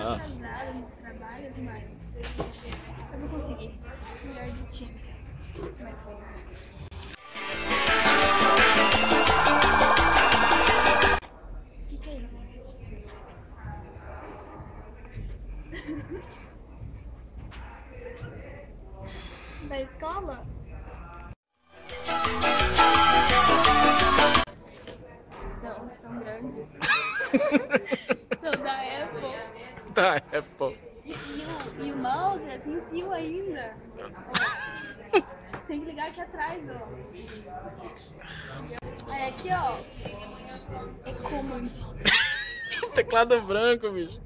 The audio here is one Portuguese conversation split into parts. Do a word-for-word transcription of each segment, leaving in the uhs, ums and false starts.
ah. atrasada nos trabalhos, mas eu vou conseguir. Melhor de time. Vai foi. O que, que é isso? Da escola? São, são grandes. São da Apple. Da Apple. E, e, o, e o mouse é sem fio ainda. Ó. Tem que ligar aqui atrás, ó. Aí aqui, ó. É Command. Teclado branco, bicho.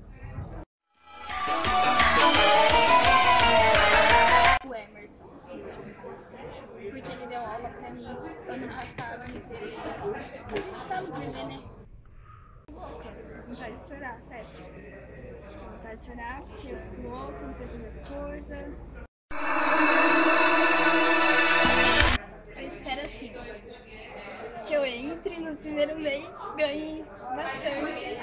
O Emerson. Porque ele deu aula pra mim ano passado. A gente tá no bebê, né? Vontade de chorar, sério. Vontade de chorar porque eu fico louca, não sei fazer as coisas. Eu espero assim que eu entre no primeiro mês, ganhe bastante.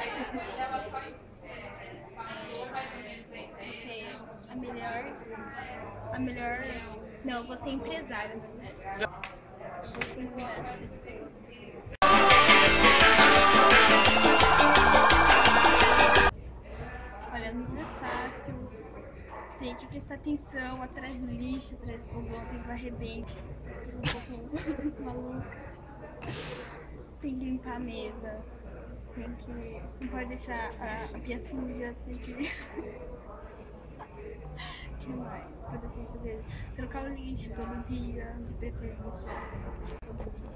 Vou ser a melhor. A melhor. Não, eu vou ser empresária, na verdade. Vou convidar as pessoas. Olha, não é fácil. Tem que prestar atenção atrás do lixo, atrás do fogão, tem que varrer bem. Um pouco maluca. Tem que limpar a mesa. Tem que. Não pode deixar a, a pia suja. Tem que. O que mais? Pode deixar de fazer? Trocar o lixo todo dia, de preferência. Todo dia.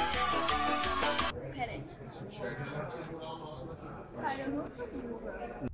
Pera aí. Cara, eu não sou burra.